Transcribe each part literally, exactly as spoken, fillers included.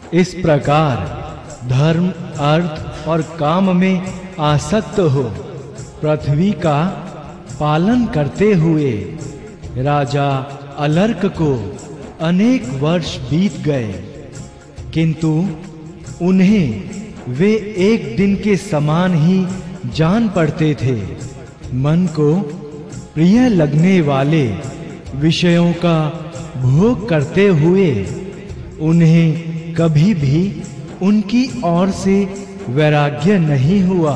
इस प्रकार धर्म, अर्थ और काम में आसक्त हो पृथ्वी का पालन करते हुए राजा अलर्क को अनेक वर्ष बीत गए, किंतु उन्हें वे एक दिन के समान ही जान पड़ते थे। मन को प्रिय लगने वाले विषयों का भोग करते हुए उन्हें कभी भी उनकी ओर से वैराग्य नहीं हुआ।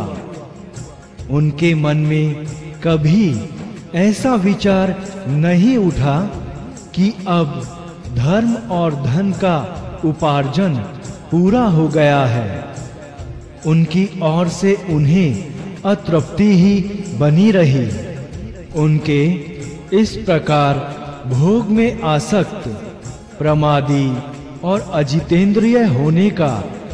उनके मन में कभी ऐसा विचार नहीं उठा कि अब धर्म और धन का उपार्जन पूरा हो गया है। उनकी ओर से उन्हें अतृप्ति ही बनी रही। उनके इस प्रकार भोग में आसक्त, प्रमादी और अजितेंद्रिय होने का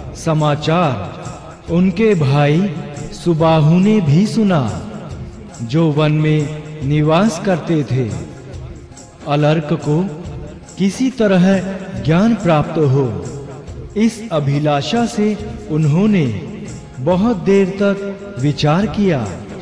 समाचार उनके भाई सुबाहु ने भी सुना, जो वन में निवास करते थे। अलर्क को किसी तरह ज्ञान प्राप्त हो, इस अभिलाषा से उन्होंने बहुत देर तक विचार किया।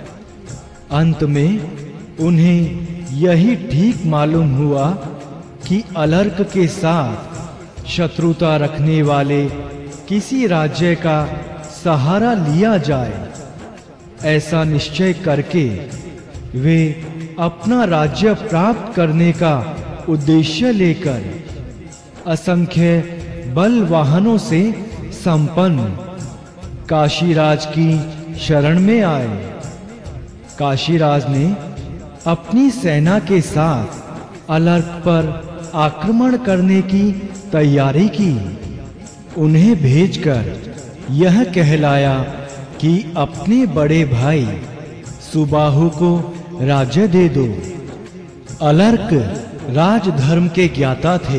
अंत में उन्हें यही ठीक मालूम हुआ कि अलर्क के साथ शत्रुता रखने वाले किसी राज्य का सहारा लिया जाए। ऐसा निश्चय करके वे अपना राज्य प्राप्त करने का उद्देश्य लेकर असंख्य बल वाहनों से संपन्न काशीराज की शरण में आए। काशीराज ने अपनी सेना के साथ अलर्क पर आक्रमण करने की तैयारी की। उन्हें भेजकर यह कहलाया कि अपने बड़े भाई सुबाहु को राज्य दे दो। अलर्क राजधर्म के ज्ञाता थे।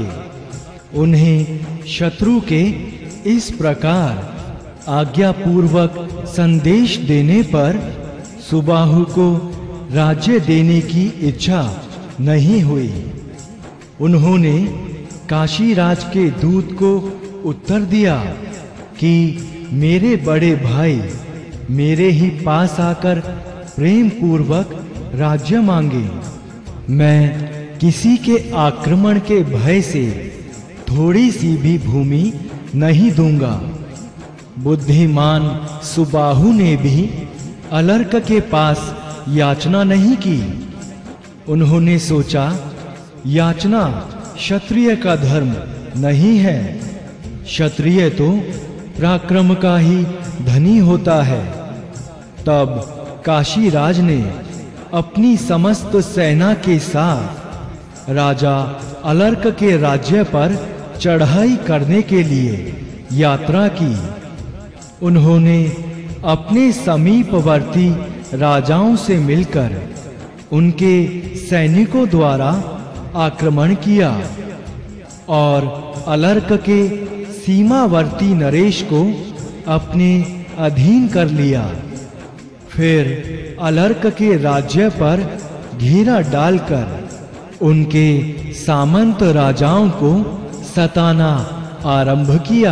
उन्हें शत्रु के इस प्रकार आज्ञा पूर्वक संदेश देने पर सुबाहु को राज्य देने की इच्छा नहीं हुई। उन्होंने काशीराज के दूत को उत्तर दिया कि मेरे बड़े भाई मेरे ही पास आकर प्रेम पूर्वक राज्य मांगे। मैं किसी के आक्रमण के भय से थोड़ी सी भी भूमि नहीं दूंगा। बुद्धिमान सुबाहु ने भी अलर्क के पास याचना नहीं की। उन्होंने सोचा, याचना क्षत्रिय का धर्म नहीं है। क्षत्रिय तो पराक्रम का ही धनी होता है। तब काशीराज ने अपनी समस्त सेना के साथ राजा अलर्क के राज्य पर चढ़ाई करने के लिए यात्रा की। उन्होंने अपने समीपवर्ती राजाओं से मिलकर उनके सैनिकों द्वारा आक्रमण किया और अलर्क के सीमावर्ती नरेश को अपने अधीन कर लिया। फिर अलर्क के राज्य पर घेरा डालकर उनके सामंत राजाओं को सताना आरंभ किया।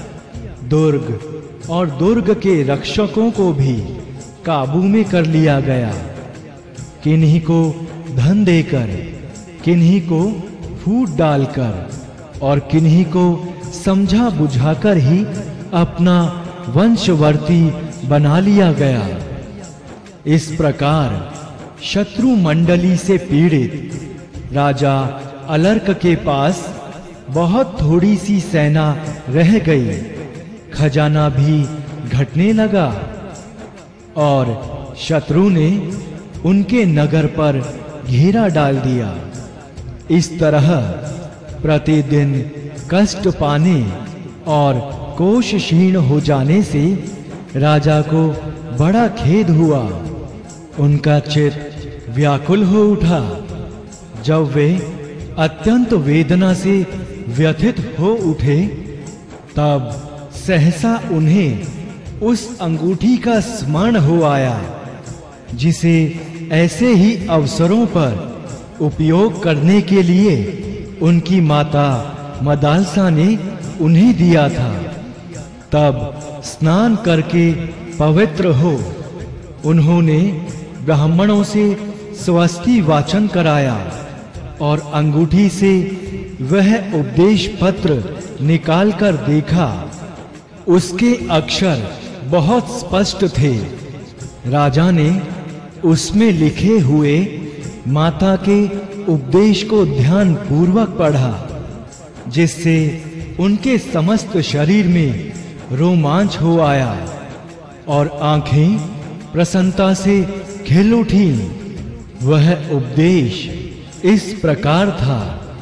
दुर्ग और दुर्ग के रक्षकों को भी काबू में कर लिया गया। किन्हीं को धन देकर, किन्हीं को फूट डालकर और किन्हीं को समझा बुझाकर ही अपना वंशवर्ती बना लिया गया। इस प्रकार शत्रु मंडली से पीड़ित राजा अलर्क के पास बहुत थोड़ी सी सेना रह गई। खजाना भी घटने लगा और शत्रु ने उनके नगर पर घेरा डाल दिया। इस तरह प्रतिदिन कष्ट पाने और कोष क्षीण हो जाने से राजा को बड़ा खेद हुआ। उनका चित्त व्याकुल हो उठा। जब वे अत्यंत वेदना से व्यथित हो उठे, तब सहसा उन्हें उस अंगूठी का स्मरण हो आया जिसे ऐसे ही अवसरों पर उपयोग करने के लिए उनकी माता मदालसा ने उन्हें दिया था। तब स्नान करके पवित्र हो उन्होंने ब्राह्मणों से स्वस्ति वाचन कराया और अंगूठी से वह उपदेश पत्र निकालकर देखा। उसके अक्षर बहुत स्पष्ट थे। राजा ने उसमें लिखे हुए माता के उपदेश को ध्यान पूर्वक पढ़ा, जिससे उनके समस्त शरीर में रोमांच हो आया और आंखें प्रसन्नता से खिल उठी। वह उपदेश इस प्रकार था: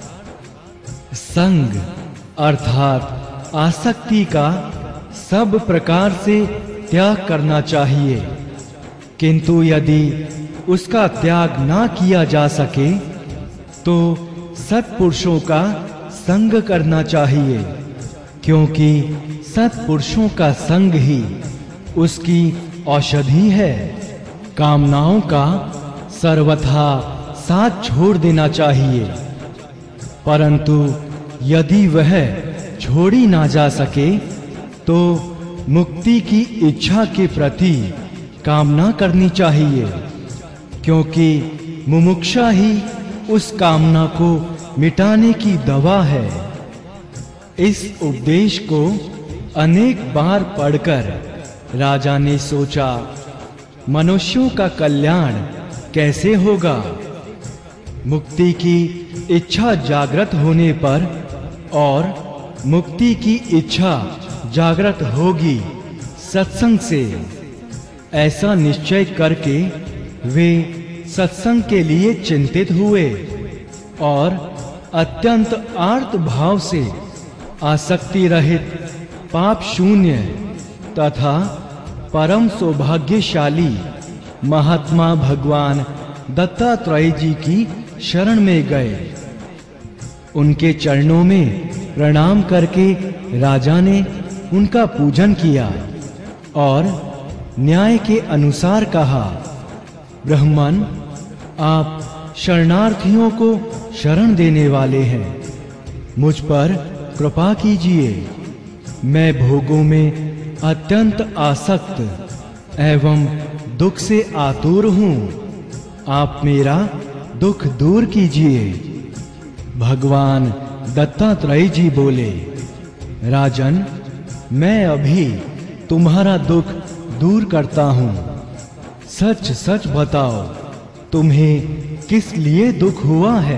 संग अर्थात आसक्ति का सब प्रकार से त्याग करना चाहिए, किंतु यदि उसका त्याग ना किया जा सके तो सत्पुरुषों का संग करना चाहिए, क्योंकि सत्पुरुषों का संग ही उसकी औषधि है। कामनाओं का सर्वथा साथ छोड़ देना चाहिए, परंतु यदि वह छोड़ी ना जा सके तो मुक्ति की इच्छा के प्रति कामना करनी चाहिए, क्योंकि मुमुक्षा ही उस कामना को मिटाने की दवा है। इस उपदेश को अनेक बार पढ़कर राजा ने सोचा, मनुष्यों का कल्याण कैसे होगा। मुक्ति की इच्छा जागृत होने पर और मुक्ति की इच्छा जागृत होगी सत्संग से। ऐसा निश्चय करके वे सत्संग के लिए चिंतित हुए और अत्यंत आर्त भाव से आसक्ति रहित, पाप शून्य तथा परम सौभाग्यशाली महात्मा भगवान दत्तात्रेय जी की शरण में गए। उनके चरणों में प्रणाम करके राजा ने उनका पूजन किया और न्याय के अनुसार कहा, ब्राह्मण, आप शरणार्थियों को शरण देने वाले हैं, मुझ पर कृपा कीजिए। मैं भोगों में अत्यंत आसक्त एवं दुख से आतुर हूँ, आप मेरा दुख दूर कीजिए। भगवान दत्तात्रेय जी बोले, राजन, मैं अभी तुम्हारा दुख दूर करता हूँ। सच सच बताओ, तुम्हें किस लिए दुख हुआ है?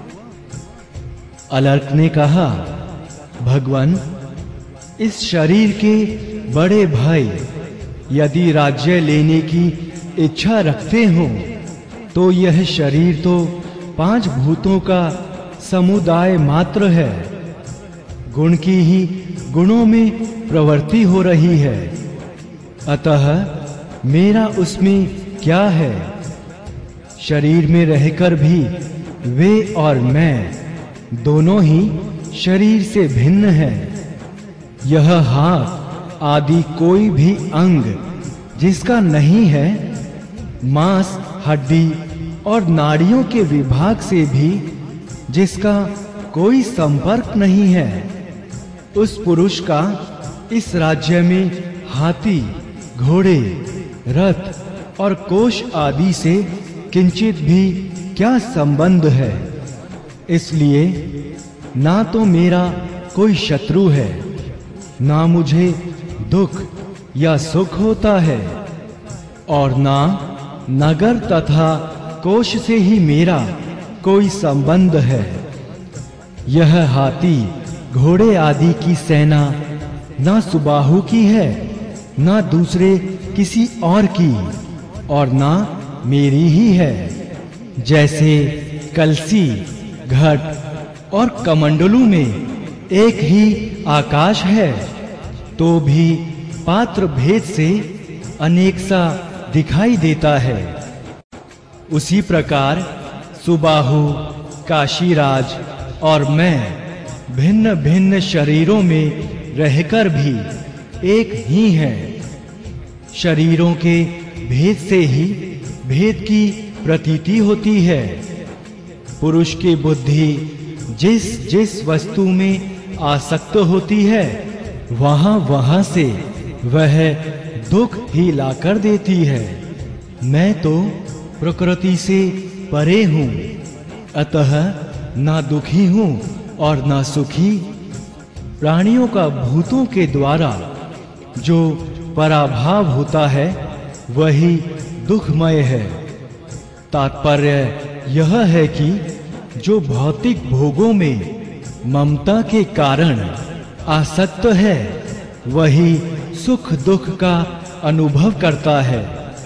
अलर्क ने कहा, भगवान, इस शरीर के बड़े भाई यदि राज्य लेने की इच्छा रखते हो तो यह शरीर तो पांच भूतों का समुदाय मात्र है। गुण की ही गुणों में प्रवृत्ति हो रही है, अतः मेरा उसमें क्या है? शरीर में रहकर भी वे और मैं दोनों ही शरीर से भिन्न हैं। यह हाथ आदि कोई भी अंग जिसका नहीं है, मांस, हड्डी और नाड़ियों के विभाग से भी जिसका कोई संपर्क नहीं है, उस पुरुष का इस राज्य में हाथी, घोड़े, रथ और कोष आदि से किंचित भी क्या संबंध है? इसलिए ना तो मेरा कोई शत्रु है, ना मुझे दुख या सुख होता है, और ना नगर तथा कोष से ही मेरा कोई संबंध है। यह हाथी, घोड़े आदि की सेना ना सुबाहु की है, ना दूसरे किसी और की, और ना मेरी ही है। जैसे कलसी, घट और कमंडलू में एक ही आकाश है, तो भी पात्र भेद से अनेक सा दिखाई देता है। उसी प्रकार सुबाहु, काशीराज और मैं भिन्न भिन्न शरीरों में रहकर भी एक ही हैं। शरीरों के भेद से ही भेद की प्रतीति होती है। पुरुष की बुद्धि जिस जिस वस्तु में आसक्त होती है, वहां वहां से वह दुख ही लाकर देती है। मैं तो प्रकृति से परे हूं, अतः ना दुखी हूं और ना सुखी। प्राणियों का भूतों के द्वारा जो पराभाव होता है वही दुखमय है। तात्पर्य यह है कि जो भौतिक भोगों में ममता के कारण आसक्त है, वही सुख दुख का अनुभव करता है।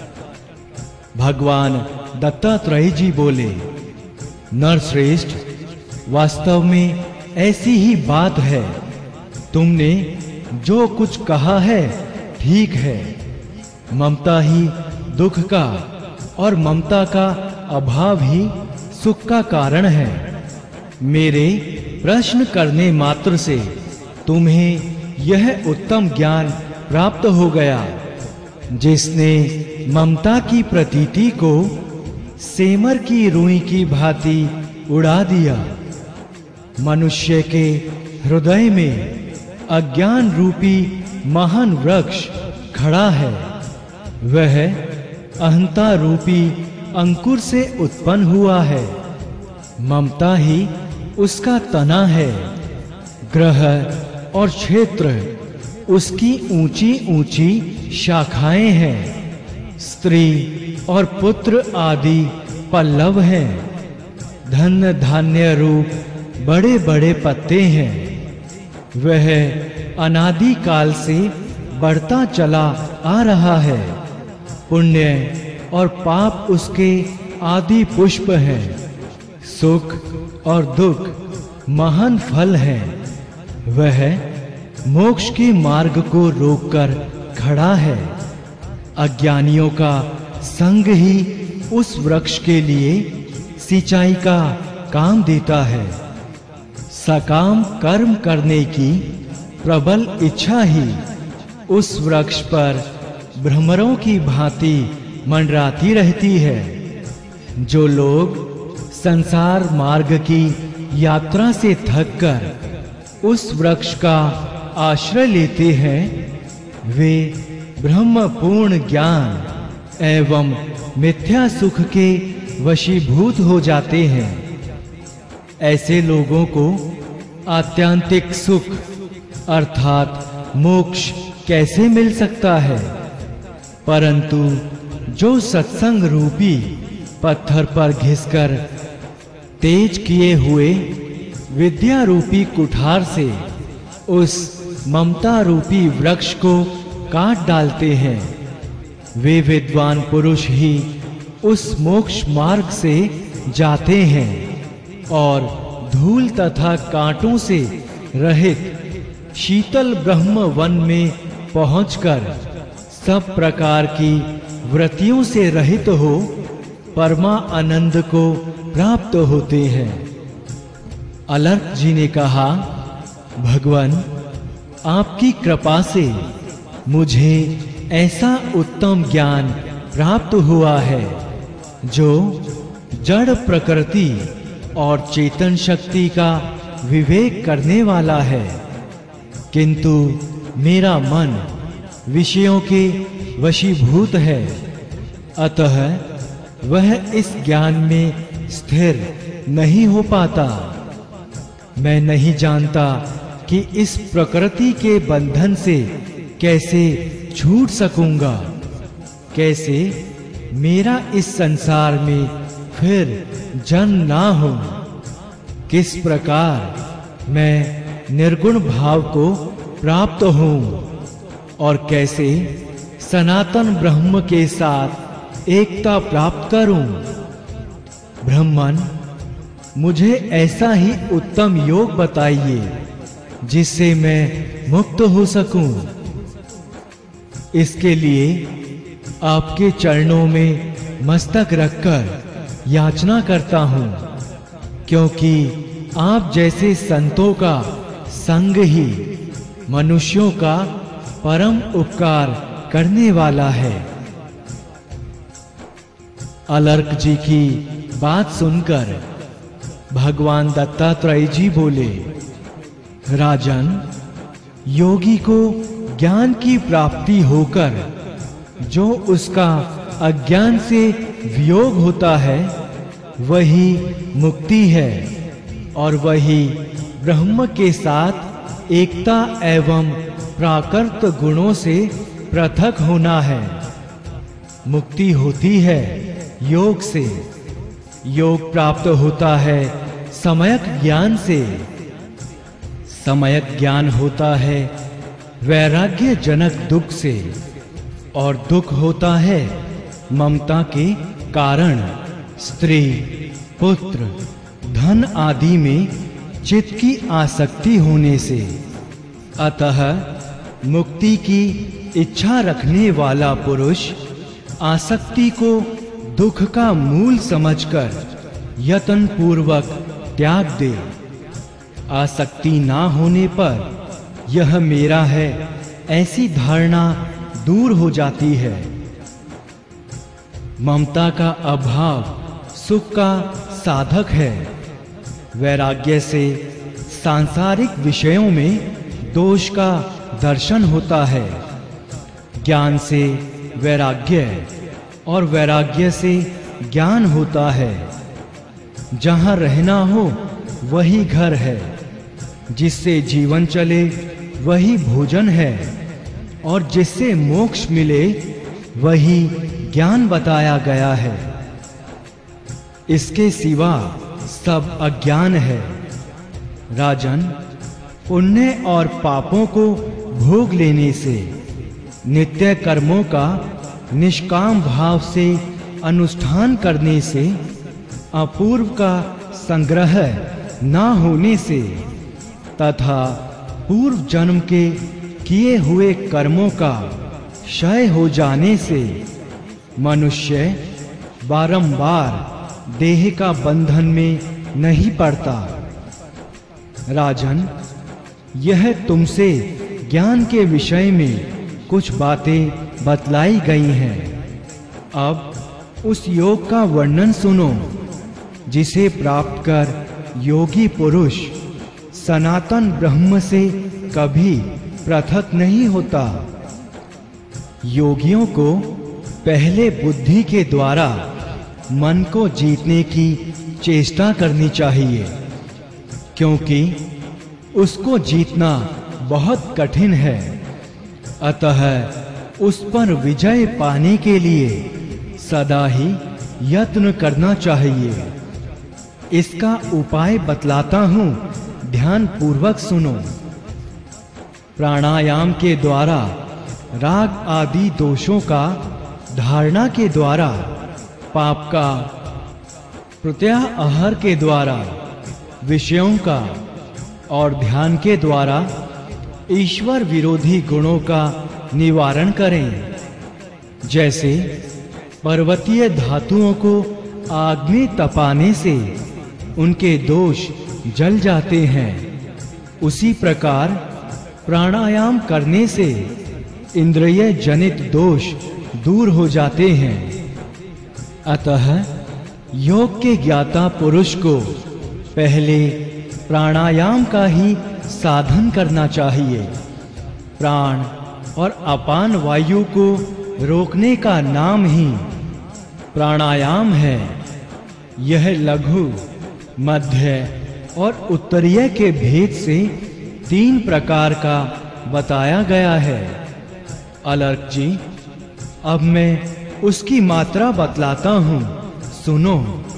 भगवान दत्तात्रेय जी बोले, नरश्रेष्ठ, वास्तव में ऐसी ही बात है। तुमने जो कुछ कहा है ठीक है। ममता ही दुख का और ममता का अभाव ही सुख का कारण है। मेरे प्रश्न करने मात्र से तुम्हें यह उत्तम ज्ञान प्राप्त हो गया, जिसने ममता की प्रतीति को सेमर की रुई की भांति उड़ा दिया। मनुष्य के हृदय में अज्ञान रूपी महान वृक्ष खड़ा है। वह अहंता रूपी अंकुर से उत्पन्न हुआ है। ममता ही उसका तना है। ग्रह और क्षेत्र उसकी ऊंची ऊंची शाखाएं हैं। स्त्री और पुत्र आदि पल्लव हैं। धन धान्य रूप बड़े बड़े पत्ते हैं। वह अनादि काल से बढ़ता चला आ रहा है। पुण्य और पाप उसके आदि पुष्प हैं। सुख और दुख महान फल हैं। वह मोक्ष के मार्ग को रोककर खड़ा है। अज्ञानियों का संग ही उस वृक्ष के लिए सिंचाई का काम देता है। सकाम कर्म करने की प्रबल इच्छा ही उस वृक्ष पर भ्रमरों की भांति मंडराती रहती है। जो लोग संसार मार्ग की यात्रा से थककर उस वृक्ष का आश्रय लेते हैं, वे ब्रह्म पूर्ण ज्ञान एवं मिथ्या सुख के वशीभूत हो जाते हैं। ऐसे लोगों को आत्यांतिक सुख अर्थात मोक्ष कैसे मिल सकता है? परंतु जो सत्संग रूपी पत्थर पर घिसकर तेज किए हुए विद्या रूपी कुठार से उस ममता रूपी वृक्ष को काट डालते हैं, वे विद्वान पुरुष ही उस मोक्ष मार्ग से जाते हैं और धूल तथा कांटों से रहित शीतल ब्रह्म वन में पहुंचकर सब प्रकार की वृत्तियों से रहित हो परमा आनंद को प्राप्त होते हैं। अलर्क जी ने कहा, भगवान, आपकी कृपा से मुझे ऐसा उत्तम ज्ञान प्राप्त हुआ है जो जड़ प्रकृति और चेतन शक्ति का विवेक करने वाला है। किंतु मेरा मन विषयों के वशीभूत है, अतः वह इस ज्ञान में स्थिर नहीं हो पाता। मैं नहीं जानता कि इस प्रकृति के बंधन से कैसे छूट सकूंगा, कैसे मेरा इस संसार में फिर जन्म ना हो, किस प्रकार मैं निर्गुण भाव को प्राप्त हूं और कैसे सनातन ब्रह्म के साथ एकता प्राप्त करूं। ब्रह्मन, मुझे ऐसा ही उत्तम योग बताइए जिससे मैं मुक्त हो सकूं। इसके लिए आपके चरणों में मस्तक रखकर याचना करता हूं, क्योंकि आप जैसे संतों का संग ही मनुष्यों का परम उपकार करने वाला है। अलर्क जी की बात सुनकर भगवान दत्तात्रेय जी बोले, राजन, योगी को ज्ञान की प्राप्ति होकर जो उसका अज्ञान से वियोग होता है वही मुक्ति है और वही ब्रह्म के साथ एकता एवं प्राकृत गुणों से पृथक होना है। मुक्ति होती है योग से, योग प्राप्त होता है सम्यक ज्ञान से, सम्यक ज्ञान होता है वैराग्य जनक दुख से, और दुख होता है ममता के कारण स्त्री, पुत्र, धन आदि में चित्त की आसक्ति होने से। अतः मुक्ति की इच्छा रखने वाला पुरुष आसक्ति को दुख का मूल समझकर यत्न पूर्वक त्याग दे। आसक्ति ना होने पर यह मेरा है ऐसी धारणा दूर हो जाती है। ममता का अभाव सुख का साधक है। वैराग्य से सांसारिक विषयों में दोष का दर्शन होता है। ज्ञान से वैराग्य और वैराग्य से ज्ञान होता है। जहाँ रहना हो वही घर है, जिससे जीवन चले वही भोजन है, और जिससे मोक्ष मिले वही ज्ञान बताया गया है। इसके सिवा सब अज्ञान है। राजन, पुण्य और पापों को भोग लेने से, नित्य कर्मों का निष्काम भाव से अनुष्ठान करने से, अपूर्व का संग्रह ना होने से तथा पूर्व जन्म के किए हुए कर्मों का क्षय हो जाने से मनुष्य बारंबार देह का बंधन में नहीं पड़ता। राजन, यह तुमसे ज्ञान के विषय में कुछ बातें बतलाई गई हैं। अब उस योग का वर्णन सुनो जिसे प्राप्त कर योगी पुरुष सनातन ब्रह्म से कभी पृथक नहीं होता। योगियों को पहले बुद्धि के द्वारा मन को जीतने की चेष्टा करनी चाहिए, क्योंकि उसको जीतना बहुत कठिन है। अतः उस पर विजय पाने के लिए सदा ही यत्न करना चाहिए। इसका उपाय बतलाता हूँ, ध्यान पूर्वक सुनो। प्राणायाम के द्वारा राग आदि दोषों का, धारणा के द्वारा पाप का, प्रत्याहार के द्वारा विषयों का, और ध्यान के द्वारा ईश्वर विरोधी गुणों का निवारण करें। जैसे पर्वतीय धातुओं को आग में तपाने से उनके दोष जल जाते हैं, उसी प्रकार प्राणायाम करने से इंद्रिय जनित दोष दूर हो जाते हैं। अतः योग के ज्ञाता पुरुष को पहले प्राणायाम का ही साधन करना चाहिए। प्राण और अपान वायु को रोकने का नाम ही प्राणायाम है। यह लघु, मध्य और उत्तरीय के भेद से तीन प्रकार का बताया गया है। अलर्क जी, अब मैं उसकी मात्रा बतलाता हूँ, सुनो।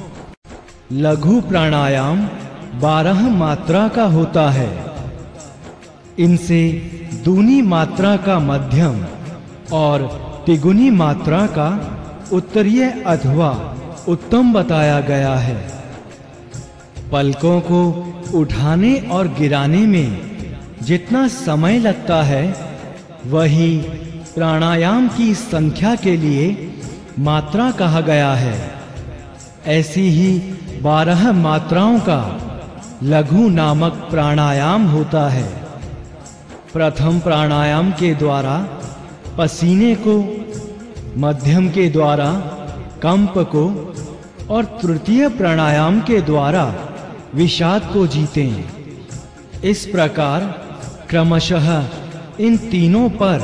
लघु प्राणायाम बारह मात्रा का होता है। इनसे दूनी मात्रा का मध्यम और तिगुनी मात्रा का उत्तरीय अथवा उत्तम बताया गया है। पलकों को उठाने और गिराने में जितना समय लगता है वही प्राणायाम की संख्या के लिए मात्रा कहा गया है। ऐसी ही बारह मात्राओं का लघु नामक प्राणायाम होता है। प्रथम प्राणायाम के द्वारा पसीने को, मध्यम के द्वारा कंप को और तृतीय प्राणायाम के द्वारा विषाद को जीतें। इस प्रकार क्रमशः इन तीनों पर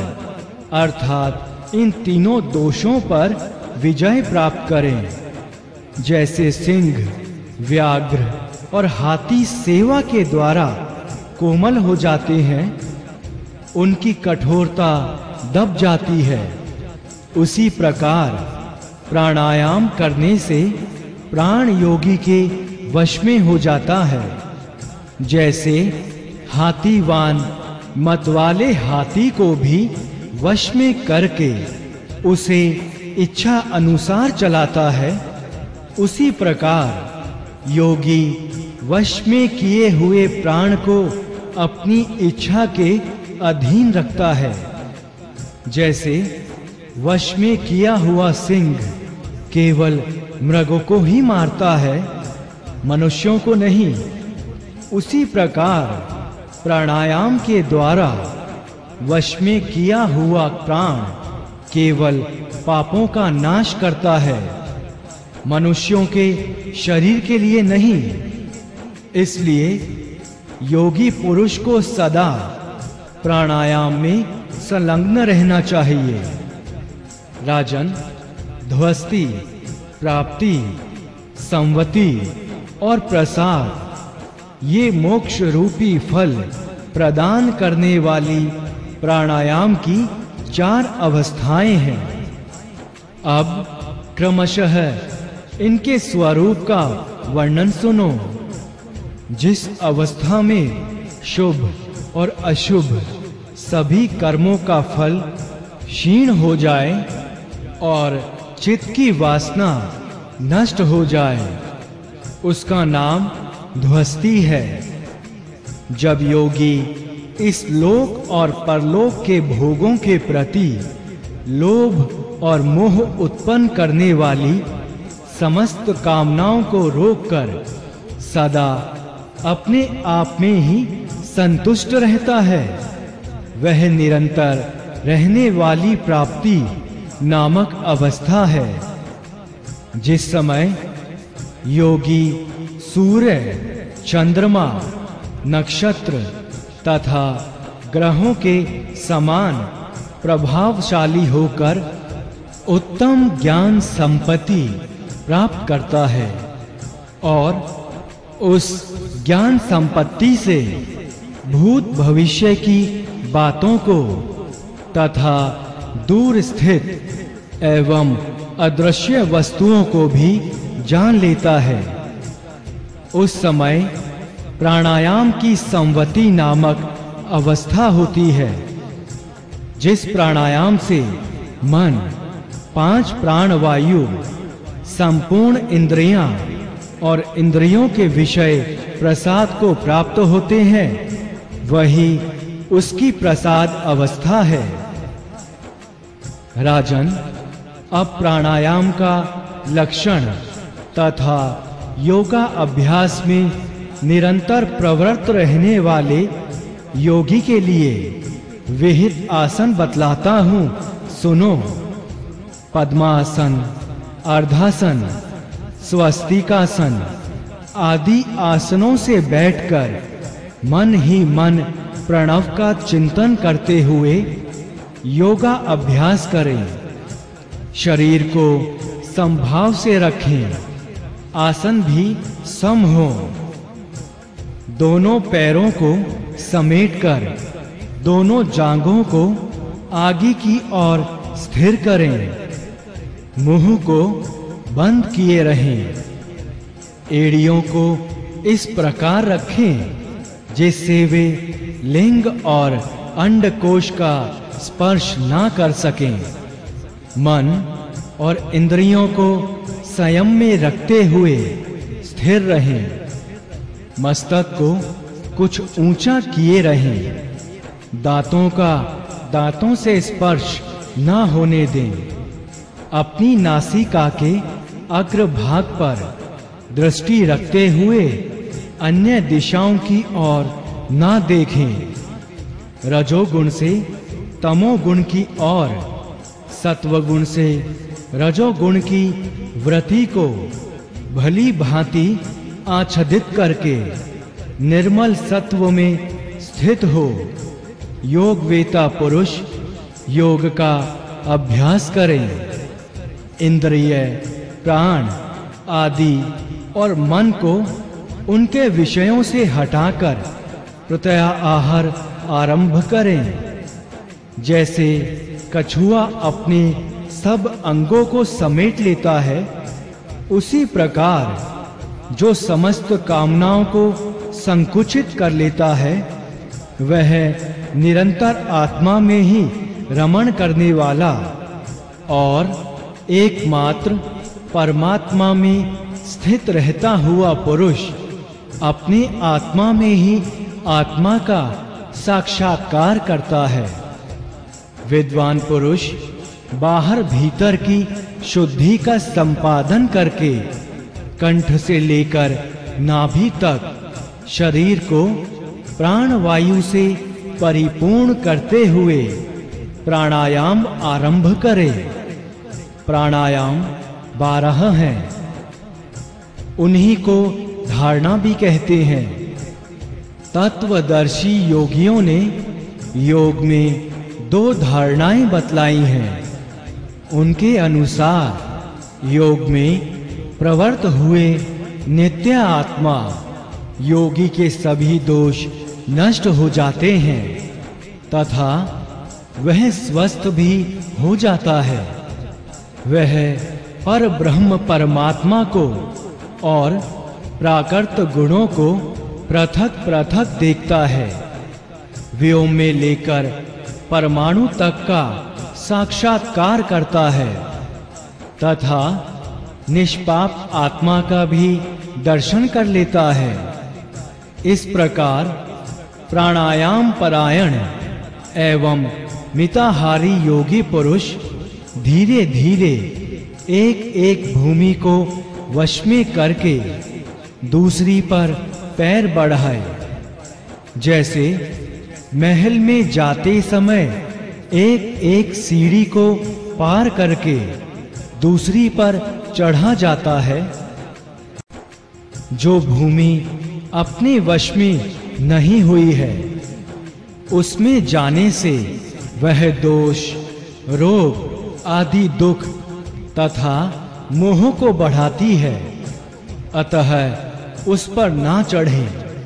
अर्थात इन तीनों दोषों पर विजय प्राप्त करें। जैसे सिंह, व्याघ्र और हाथी सेवा के द्वारा कोमल हो जाते हैं, उनकी कठोरता दब जाती है, उसी प्रकार प्राणायाम करने से प्राण योगी के वश में हो जाता है। जैसे हाथीवान मतवाले हाथी को भी वश में करके उसे इच्छा अनुसार चलाता है, उसी प्रकार योगी वश में किए हुए प्राण को अपनी इच्छा के अधीन रखता है। जैसे वश में किया हुआ सिंह केवल मृगों को ही मारता है, मनुष्यों को नहीं, उसी प्रकार प्राणायाम के द्वारा वश में किया हुआ प्राण केवल पापों का नाश करता है, मनुष्यों के शरीर के लिए नहीं। इसलिए योगी पुरुष को सदा प्राणायाम में संलग्न रहना चाहिए। राजन, ध्वस्ति, प्राप्ति, संवति और प्रसाद ये मोक्ष रूपी फल प्रदान करने वाली प्राणायाम की चार अवस्थाएं हैं। अब क्रमशः इनके स्वरूप का वर्णन सुनो। जिस अवस्था में शुभ और अशुभ सभी कर्मों का फल क्षीण हो जाए और चित्त की वासना नष्ट हो जाए, उसका नाम ध्वस्ति है। जब योगी इस लोक और परलोक के भोगों के प्रति लोभ और मोह उत्पन्न करने वाली समस्त कामनाओं को रोककर सदा अपने आप में ही संतुष्ट रहता है, वह निरंतर रहने वाली प्राप्ति नामक अवस्था है। जिस समय योगी सूर्य, चंद्रमा, नक्षत्र तथा ग्रहों के समान प्रभावशाली होकर उत्तम ज्ञान संपत्ति प्राप्त करता है और उस ज्ञान संपत्ति से भूत भविष्य की बातों को तथा दूर स्थित एवं अदृश्य वस्तुओं को भी जान लेता है, उस समय प्राणायाम की संवति नामक अवस्था होती है। जिस प्राणायाम से मन, पांच प्राणवायु, संपूर्ण इंद्रियां और इंद्रियों के विषय प्रसाद को प्राप्त होते हैं, वही उसकी प्रसाद अवस्था है। राजन, अब प्राणायाम का लक्षण तथा योगा अभ्यास में निरंतर प्रवृत्त रहने वाले योगी के लिए विहित आसन बतलाता हूँ, सुनो। पद्मासन, अर्धासन, स्वस्तिकासन आदि आसनों से बैठकर मन ही मन प्रणव का चिंतन करते हुए योगा अभ्यास करें। शरीर को समभाव से रखें, आसन भी सम हो। दोनों पैरों को समेटकर दोनों जांघों को आगे की ओर स्थिर करें। मुंह को बंद किए रहें। एड़ियों को इस प्रकार रखें जिससे वे लिंग और अंडकोश का स्पर्श ना कर सकें। मन और इंद्रियों को संयम में रखते हुए स्थिर रहें। मस्तक को कुछ ऊंचा किए रहें। दांतों का दांतों से स्पर्श ना होने दें। अपनी नासिका के अग्रभाग पर दृष्टि रखते हुए अन्य दिशाओं की ओर ना देखें। रजोगुण से तमोगुण की ओर, सत्वगुण से रजोगुण की वृत्ति को भली भांति आच्छादित करके निर्मल सत्व में स्थित हो। योग वेता पुरुष योग का अभ्यास करें। इंद्रिय, प्राण आदि और मन को उनके विषयों से हटाकर प्रत्याहार आरंभ करें। जैसे कछुआ अपने सब अंगों को समेट लेता है, उसी प्रकार जो समस्त कामनाओं को संकुचित कर लेता है, वह निरंतर आत्मा में ही रमण करने वाला और एकमात्र परमात्मा में स्थित रहता हुआ पुरुष अपनी आत्मा में ही आत्मा का साक्षात्कार करता है। विद्वान पुरुष बाहर भीतर की शुद्धि का संपादन करके कंठ से लेकर नाभि तक शरीर को प्राण वायु से परिपूर्ण करते हुए प्राणायाम आरंभ करे। प्राणायाम बारह हैं। उन्हीं को धारणा भी कहते हैं। तत्वदर्शी योगियों ने योग में दो धारणाएं बतलाई हैं। उनके अनुसार योग में प्रवृत्त हुए नित्य आत्मा योगी के सभी दोष नष्ट हो जाते हैं तथा वह स्वस्थ भी हो जाता है। वह पर ब्रह्म परमात्मा को और प्राकृत गुणों को पृथक-पृथक देखता है। व्योम में लेकर परमाणु तक का साक्षात्कार करता है तथा निष्पाप आत्मा का भी दर्शन कर लेता है। इस प्रकार प्राणायाम परायण एवं मिताहारी योगी पुरुष धीरे धीरे एक एक भूमि को वश में करके दूसरी पर पैर बढ़ाए। जैसे महल में जाते समय एक एक सीढ़ी को पार करके दूसरी पर चढ़ा जाता है, जो भूमि अपने वश में नहीं हुई है, उसमें जाने से वह दोष, रोग आदि दुख तथा मोह को बढ़ाती है। अतः उस पर ना चढ़ें।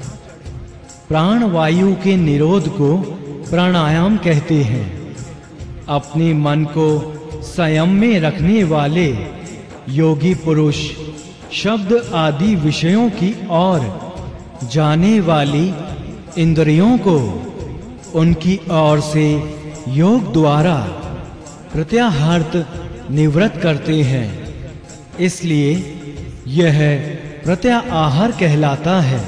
प्राण वायु के निरोध को प्राणायाम कहते हैं। अपने मन को संयम में रखने वाले योगी पुरुष शब्द आदि विषयों की ओर जाने वाली इंद्रियों को उनकी ओर से योग द्वारा प्रत्याहार्थ निवृत्त करते हैं। इसलिए यह प्रत्याहार कहलाता है।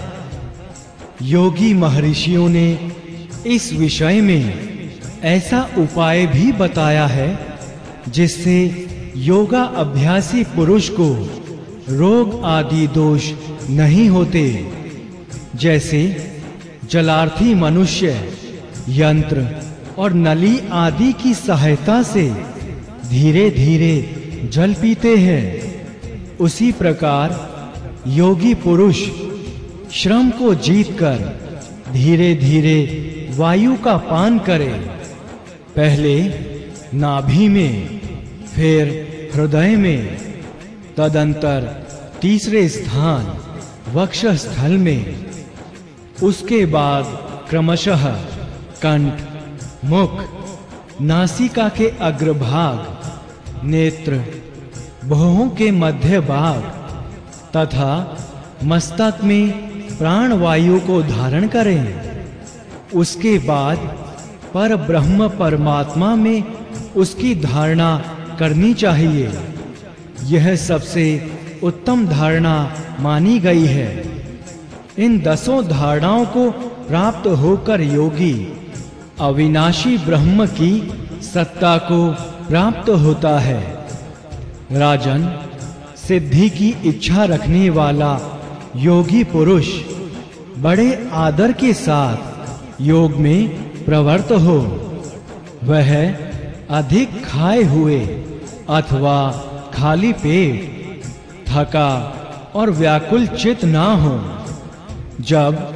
योगी महर्षियों ने इस विषय में ऐसा उपाय भी बताया है जिससे योगा अभ्यासी पुरुष को रोग आदि दोष नहीं होते। जैसे जलार्थी मनुष्य यंत्र और नली आदि की सहायता से धीरे धीरे जल पीते हैं, उसी प्रकार योगी पुरुष श्रम को जीतकर धीरे धीरे वायु का पान करे। पहले नाभि में, फिर हृदय में, तदंतर तीसरे स्थान वक्षस्थल में, उसके बाद क्रमशः कंठ, मुख, नासिका के अग्रभाग, नेत्र, भौहों के मध्य भाग तथा मस्तक में प्राण वायु को धारण करें। उसके बाद पर ब्रह्म परमात्मा में उसकी धारणा करनी चाहिए। यह सबसे उत्तम धारणा मानी गई है। इन दसों धारणाओं को प्राप्त होकर योगी अविनाशी ब्रह्म की सत्ता को प्राप्त होता है। राजन, सिद्धि की इच्छा रखने वाला योगी पुरुष बड़े आदर के साथ योग में प्रवृत्त हो। वह अधिक खाए हुए अथवा खाली पेट, थका और व्याकुल चित ना हो। जब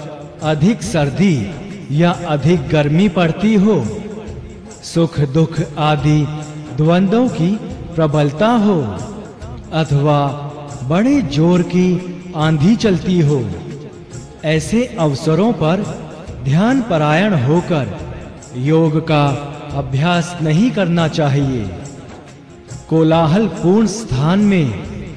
अधिक सर्दी या अधिक गर्मी पड़ती हो, सुख दुख आदि द्वंद्वों की प्रबलता हो, अथवा बड़े जोर की आंधी चलती हो, ऐसे अवसरों पर ध्यान परायण होकर योग का अभ्यास नहीं करना चाहिए। कोलाहल पूर्ण स्थान में,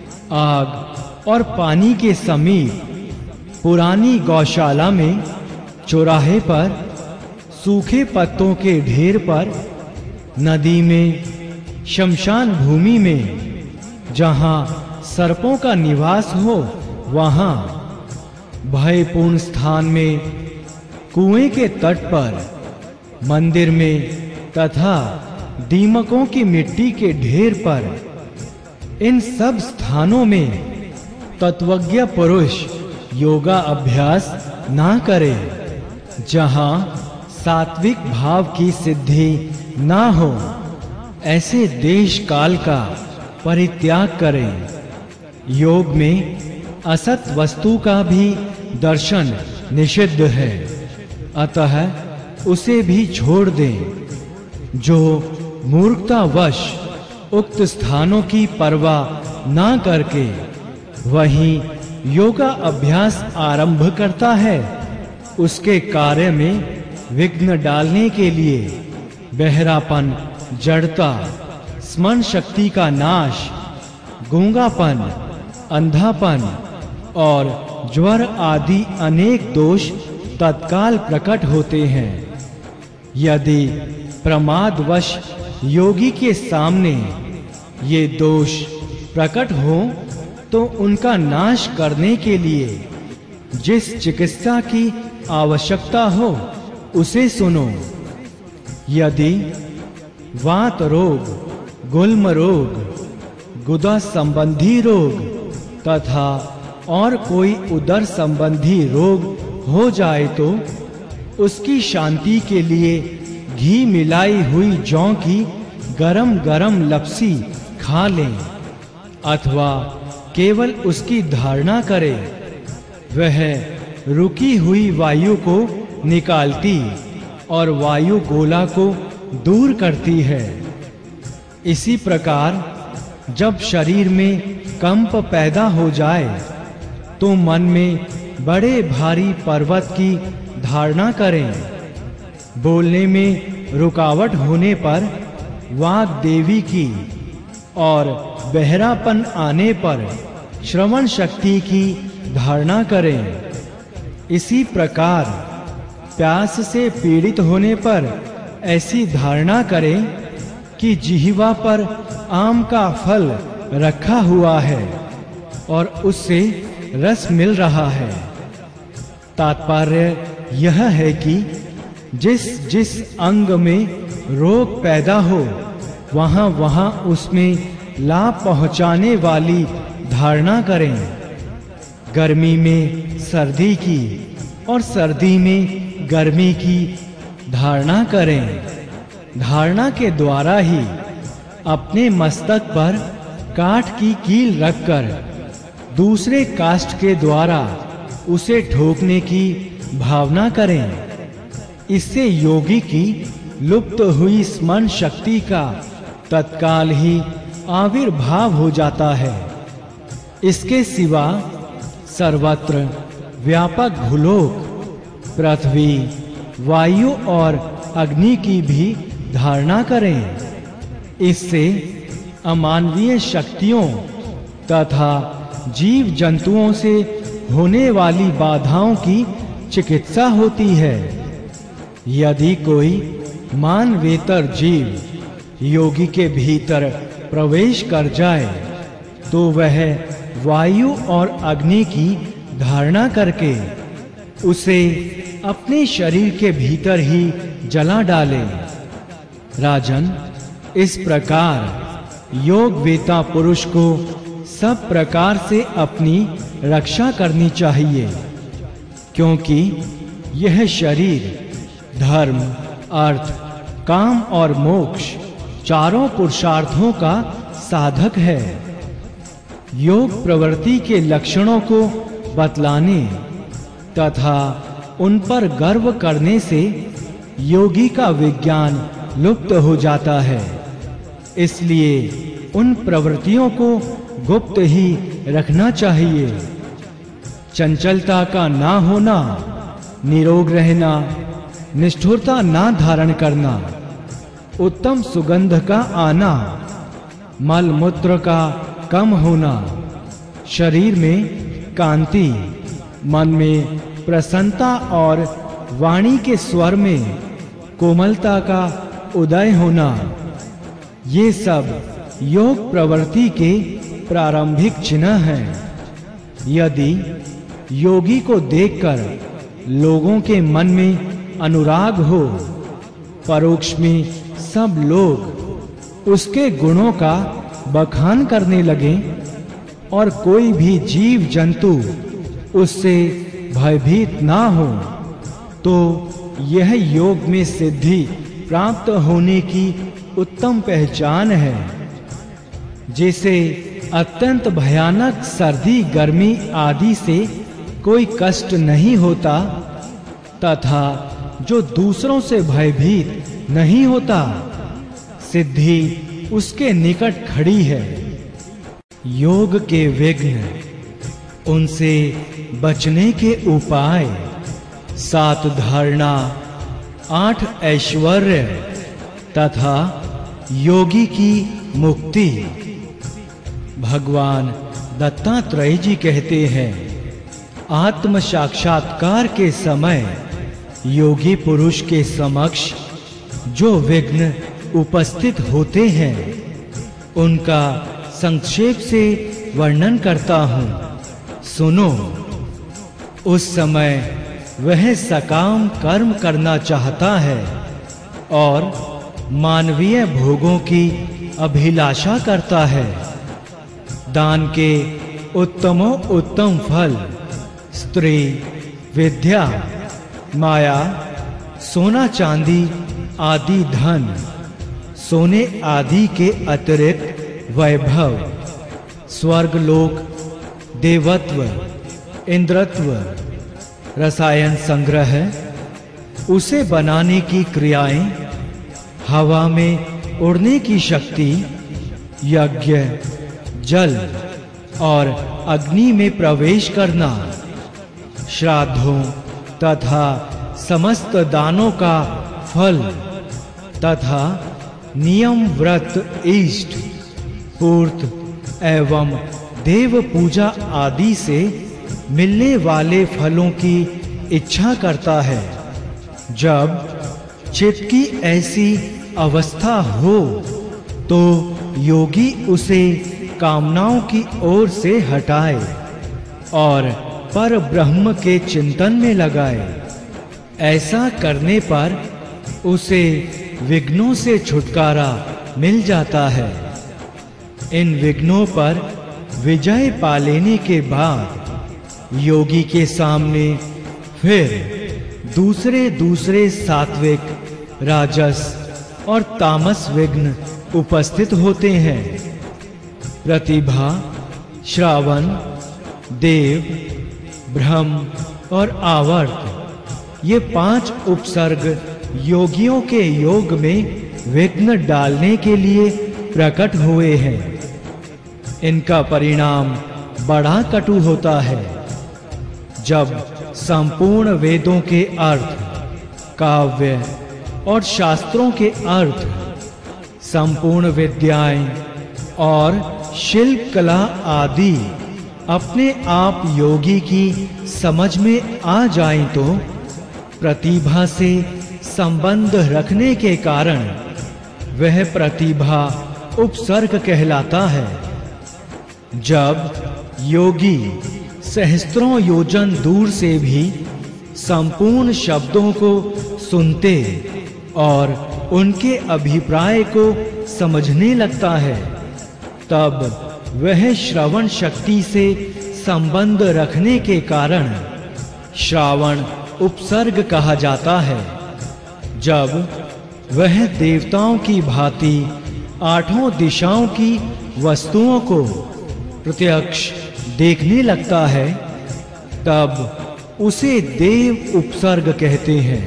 आग और पानी के समीप, पुरानी गौशाला में, चौराहे पर, सूखे पत्तों के ढेर पर, नदी में, शमशान भूमि में, जहां सर्पों का निवास हो वहां, भयपूर्ण स्थान में, कुएं के तट पर, मंदिर में तथा दीमकों की मिट्टी के ढेर पर, इन सब स्थानों में तत्वज्ञ पुरुष योगा अभ्यास ना करे, जहां सात्विक भाव की सिद्धि ना हो। ऐसे देश काल का परित्याग करें। योग में असत वस्तु का भी दर्शन निषिद्ध है, अतः उसे भी छोड़ दें। जो मूर्खतावश उक्त स्थानों की परवाह ना करके वहीं योगा अभ्यास आरंभ करता है, उसके कार्य में विघ्न डालने के लिए बहरापन, जड़ता, स्मरण शक्ति का नाश, गूंगापन, अंधापन और ज्वर आदि अनेक दोष तत्काल प्रकट होते हैं। यदि प्रमादवश योगी के सामने ये दोष प्रकट हो तो उनका नाश करने के लिए जिस चिकित्सा की आवश्यकता हो उसे सुनो। यदि वात रोग, गुल्म रोग, गुदा संबंधी रोग तथा और कोई उदर संबंधी रोग हो जाए तो उसकी शांति के लिए घी मिलाई हुई जौ की गरम गरम लपसी खा लें, अथवा केवल उसकी धारणा करें। वह रुकी हुई वायु को निकालती और वायु गोला को दूर करती है। इसी प्रकार जब शरीर में कंप पैदा हो जाए तो मन में बड़े भारी पर्वत की धारणा करें। बोलने में रुकावट होने पर वाग देवी की और बहरापन आने पर श्रवण शक्ति की धारणा करें। इसी प्रकार प्यास से पीड़ित होने पर ऐसी धारणा करें कि जिह्वा पर आम का फल रखा हुआ है और उससे रस मिल रहा है। तात्पर्य यह है कि जिस जिस अंग में रोग पैदा हो वहां वहां उसमें लाभ पहुंचाने वाली धारणा करें। गर्मी में सर्दी की और सर्दी में गर्मी की धारणा करें। धारणा के द्वारा ही अपने मस्तक पर काठ की कील रखकर दूसरे काष्ठ के द्वारा उसे ठोकने की भावना करें। इससे योगी की लुप्त हुई स्मरण शक्ति का तत्काल ही आविर्भाव हो जाता है। इसके सिवा सर्वत्र व्यापक भूलोक, पृथ्वी, वायु और अग्नि की भी धारणा करें। इससे अमानवीय शक्तियों तथा जीव जंतुओं से होने वाली बाधाओं की चिकित्सा होती है। यदि कोई मानवेतर जीव योगी के भीतर प्रवेश कर जाए तो वह वायु और अग्नि की धारणा करके उसे अपने शरीर के भीतर ही जला डाले। राजन, इस प्रकार योग वेता पुरुष को सब प्रकार से अपनी रक्षा करनी चाहिए, क्योंकि यह शरीर धर्म, अर्थ, काम और मोक्ष चारों पुरुषार्थों का साधक है। योग प्रवृत्ति के लक्षणों को बतलाने तथा उन पर गर्व करने से योगी का विज्ञान लुप्त हो जाता है। इसलिए उन प्रवृत्तियों को गुप्त ही रखना चाहिए। चंचलता का ना होना, निरोग रहना, निष्ठुरता ना धारण करना, उत्तम सुगंध का आना, मल मूत्र का कम होना, शरीर में कांति, मन में प्रसन्नता और वाणी के स्वर में कोमलता का उदय होना, ये सब योग प्रवृत्ति के प्रारंभिक चिन्ह हैं। यदि योगी को देखकर लोगों के मन में अनुराग हो, परोक्ष में सब लोग उसके गुणों का बखान करने लगे और कोई भी जीव जंतु उससे भयभीत ना हो, तो यह योग में सिद्धि प्राप्त होने की उत्तम पहचान है। जैसे अत्यंत भयानक सर्दी गर्मी आदि से कोई कष्ट नहीं होता, तथा जो दूसरों से भयभीत नहीं होता, सिद्धि उसके निकट खड़ी है। योग के विघ्न, उनसे बचने के उपाय, सात धारणा, आठ ऐश्वर्य तथा योगी की मुक्ति। भगवान दत्तात्रेय जी कहते हैं, आत्म साक्षात्कार के समय योगी पुरुष के समक्ष जो विघ्न उपस्थित होते हैं, उनका संक्षेप से वर्णन करता हूँ, सुनो। उस समय वह सकाम कर्म करना चाहता है और मानवीय भोगों की अभिलाषा करता है। दान के उत्तमों उत्तम फल, स्त्री, विद्या, माया, सोना चांदी आदि धन, सोने आदि के अतिरिक्त वैभव, स्वर्ग लोक, देवत्व, इंद्रत्व, रसायन संग्रह, उसे बनाने की क्रियाएं, हवा में उड़ने की शक्ति, यज्ञ, जल और अग्नि में प्रवेश करना, श्राद्धों तथा समस्त दानों का फल तथा नियम व्रत इष्ट पूर्त एवं देव पूजा आदि से मिलने वाले फलों की इच्छा करता है। जब चित्त की ऐसी अवस्था हो तो योगी उसे कामनाओं की ओर से हटाए और पर ब्रह्म के चिंतन में लगाए। ऐसा करने पर उसे विघ्नों से छुटकारा मिल जाता है। इन विघ्नों पर विजय पा लेने के बाद योगी के सामने फिर दूसरे दूसरे सात्विक, राजस और तामस विघ्न उपस्थित होते हैं। प्रतिभा, श्रावण, देव, ब्रह्म और आवर्त, ये पांच उपसर्ग योगियों के योग में विघ्न डालने के लिए प्रकट हुए हैं। इनका परिणाम बड़ा कटु होता है। जब संपूर्ण वेदों के अर्थ, काव्य और शास्त्रों के अर्थ, संपूर्ण विद्याएं और शिल्प कला आदि अपने आप योगी की समझ में आ जाएं, तो प्रतिभा से संबंध रखने के कारण वह प्रतिभा उपसर्ग कहलाता है। जब योगी सहस्त्रों योजन दूर से भी संपूर्ण शब्दों को सुनते और उनके अभिप्राय को समझने लगता है, तब वह श्रवण शक्ति से संबंध रखने के कारण श्रावण उपसर्ग कहा जाता है। जब वह देवताओं की भांति आठों दिशाओं की वस्तुओं को प्रत्यक्ष देखने लगता है, तब उसे देव उपसर्ग कहते हैं।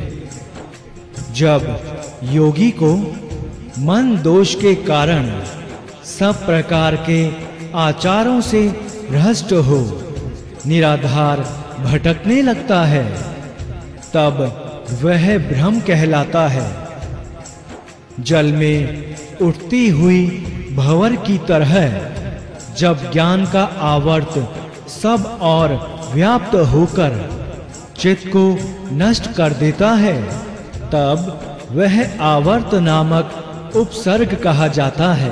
जब योगी को मन दोष के कारण सब प्रकार के आचारों से भ्रष्ट हो निराधार भटकने लगता है, तब वह भ्रम कहलाता है। जल में उठती हुई भंवर की तरह जब ज्ञान का आवर्त सब और व्याप्त होकर चित्त को नष्ट कर देता है, तब वह आवर्त नामक उपसर्ग कहा जाता है।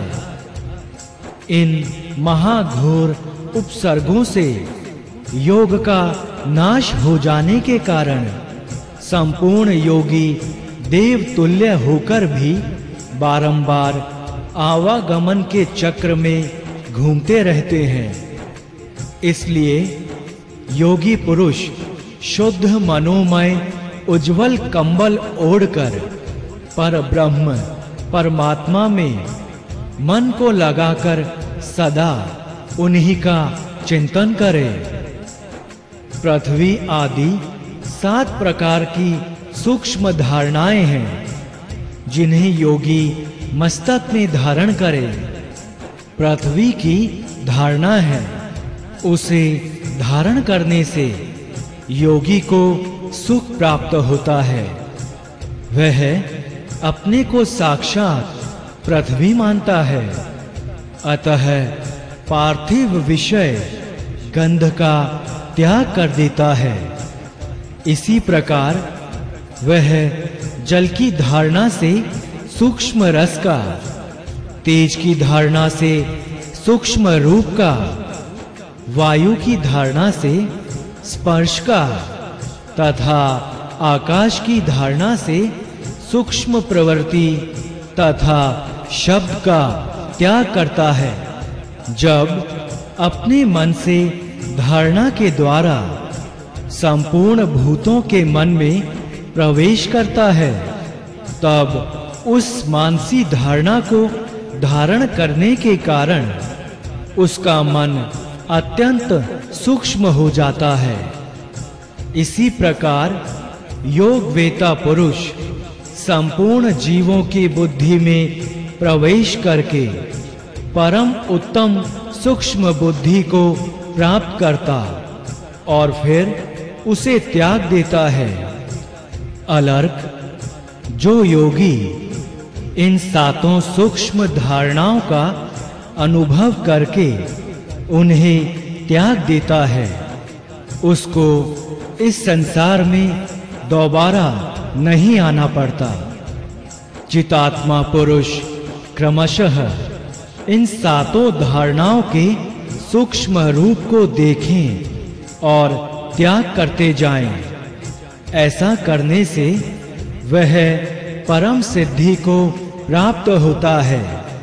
इन महाघोर उपसर्गों से योग का नाश हो जाने के कारण संपूर्ण योगी देव तुल्य होकर भी बारंबार आवागमन के चक्र में घूमते रहते हैं। इसलिए योगी पुरुष शुद्ध मनोमय उज्जवल कंबल ओढ़कर पर ब्रह्म परमात्मा में मन को लगाकर सदा उन्हीं का चिंतन करे। पृथ्वी आदि सात प्रकार की सूक्ष्म धारणाएं हैं, जिन्हें योगी मस्तक में धारण करे। पृथ्वी की धारणा है, उसे धारण करने से योगी को सुख प्राप्त होता है। वह अपने को साक्षात पृथ्वी मानता है, अतः पार्थिव विषय गंध का त्याग कर देता है। इसी प्रकार वह जल की धारणा से सूक्ष्म रस का, तेज की धारणा से सूक्ष्म रूप का, वायु की धारणा से स्पर्श का तथा आकाश की धारणा से सूक्ष्म प्रवृत्ति तथा शब्द का त्याग करता है। जब अपने मन से धारणा के द्वारा संपूर्ण भूतों के मन में प्रवेश करता है, तब उस मानसी धारणा को धारण करने के कारण उसका मन अत्यंत सूक्ष्म हो जाता है। इसी प्रकार योग वेता पुरुष संपूर्ण जीवों की बुद्धि में प्रवेश करके परम उत्तम सूक्ष्म बुद्धि को प्राप्त करता और फिर उसे त्याग देता है। अलर्क, जो योगी इन सातों सूक्ष्म धारणाओं का अनुभव करके उन्हें त्याग देता है, उसको इस संसार में दोबारा नहीं आना पड़ता। चितात्मा पुरुष क्रमशः इन सातों धारणाओं के सूक्ष्म रूप को देखें और त्याग करते जाएं। ऐसा करने से वह परम सिद्धि को प्राप्त होता है।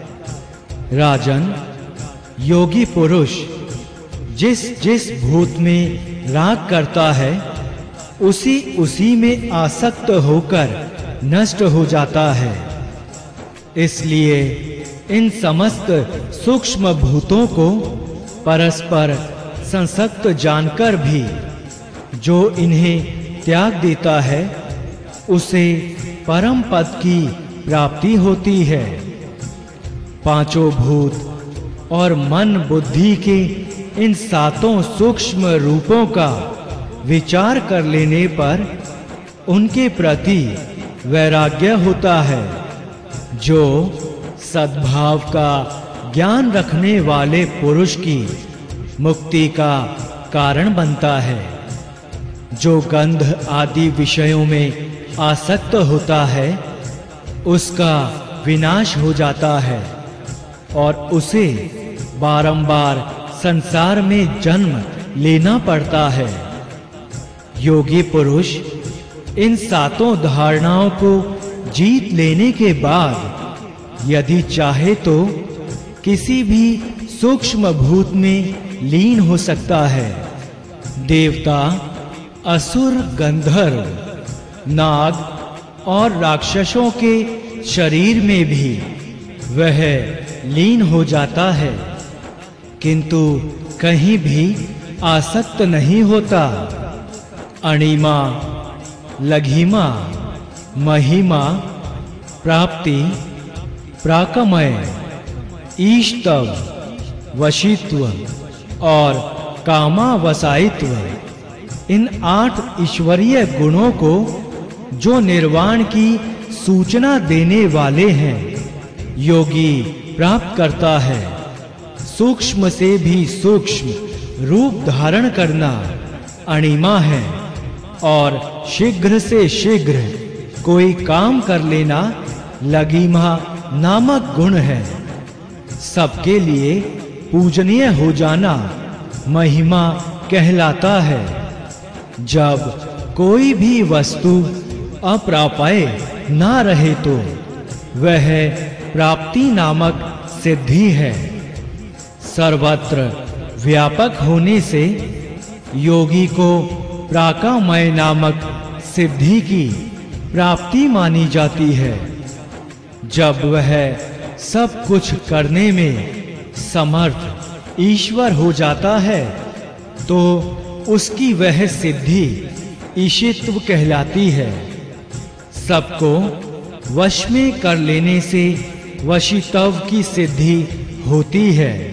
राजन, योगी पुरुष जिस जिस भूत में राग करता है, उसी उसी में आसक्त होकर नष्ट हो जाता है। इसलिए इन समस्त सूक्ष्म भूतों को परस्पर संसक्त जानकर भी जो इन्हें त्याग देता है, उसे परम पद की प्राप्ति होती है। पांचों भूत और मन बुद्धि के इन सातों सूक्ष्म रूपों का विचार कर लेने पर उनके प्रति वैराग्य होता है, जो सद्भाव का ज्ञान रखने वाले पुरुष की मुक्ति का कारण बनता है। जो गंध आदि विषयों में आसक्त होता है, उसका विनाश हो जाता है और उसे बारंबार संसार में जन्म लेना पड़ता है। योगी पुरुष इन सातों धारणाओं को जीत लेने के बाद यदि चाहे तो किसी भी सूक्ष्म भूत में लीन हो सकता है। देवता, असुर, गंधर्व, नाग और राक्षसों के शरीर में भी वह लीन हो जाता है, किंतु कहीं भी आसक्त नहीं होता। अणिमा, लघिमा, महिमा, प्राप्ति, प्राकमय, ईष्टव, वशित्व और कामावसायित्व, इन आठ ईश्वरीय गुणों को जो निर्वाण की सूचना देने वाले हैं, योगी प्राप्त करता है। सूक्ष्म से भी सूक्ष्म रूप धारण करना अणिमा है और शीघ्र से शीघ्र कोई काम कर लेना लघिमा नामक गुण है। सबके लिए पूजनीय हो जाना महिमा कहलाता है। जब कोई भी वस्तु अप्राप्य ना रहे तो वह प्राप्ति नामक सिद्धि है। सर्वत्र व्यापक होने से योगी को प्राकमय नामक सिद्धि की प्राप्ति मानी जाती है। जब वह सब कुछ करने में समर्थ ईश्वर हो जाता है तो उसकी वह सिद्धि ईशित्व कहलाती है। सबको वश में कर लेने से वशित्व की सिद्धि होती है।